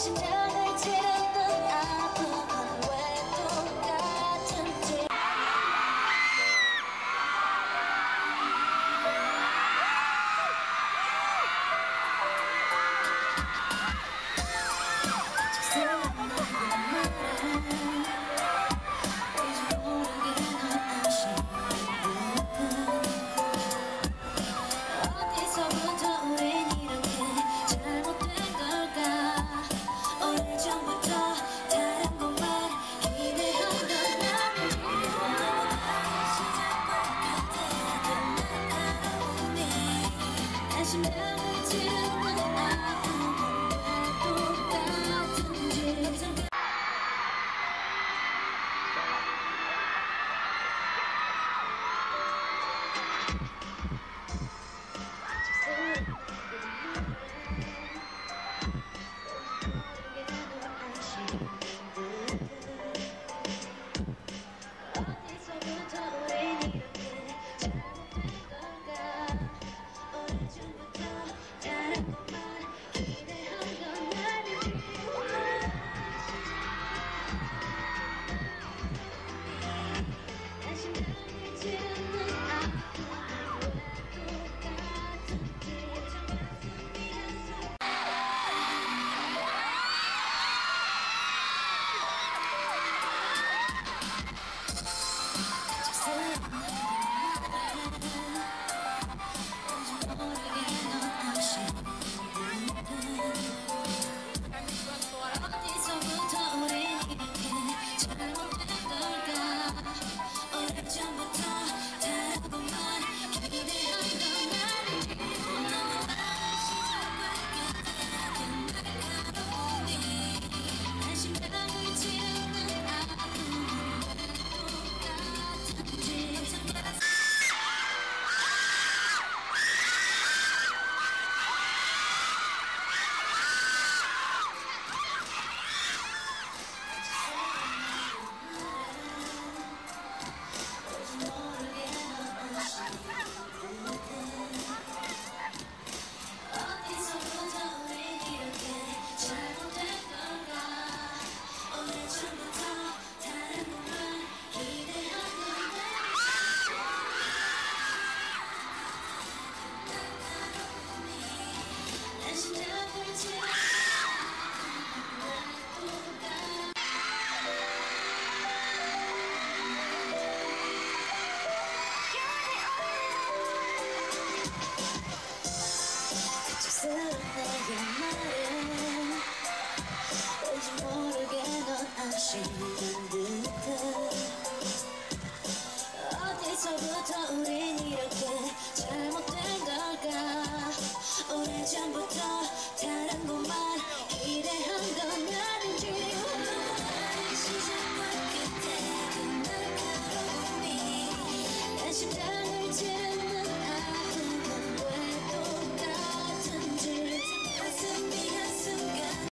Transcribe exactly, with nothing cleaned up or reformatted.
심장을 찌르는 아픔은 왜 똑같은지. 어디서부터 우린 이렇게 잘못된 걸까? 오래전부터 다른 것만 기대하던 나를 시작과 끝에 난 알아보니 내 심장을 찌르는 아픔은 왜 똑같은지. 어디서부터 우린 이렇게 잘못된 걸까? 오래전부터 다른 것만 기대하던 나를 내 심장을 찌르는 아픔은 왜 똑같은지. 어디서부터 우린 이렇게 잘못된 걸까? 오래전부터 다른 것만 기대하던 나를 시작과 끝에 날 알아보니 내 심장을 찌르는 아픔은 왜 똑같은지. 어디서부터 우린 이렇게 잘못된 걸까? 오래전부터 다른 것만 기대하던 나를 내 심장을 찌르는 나의 말은 왠지 모르게 넌 안심한 듯해. 어디서부터 우리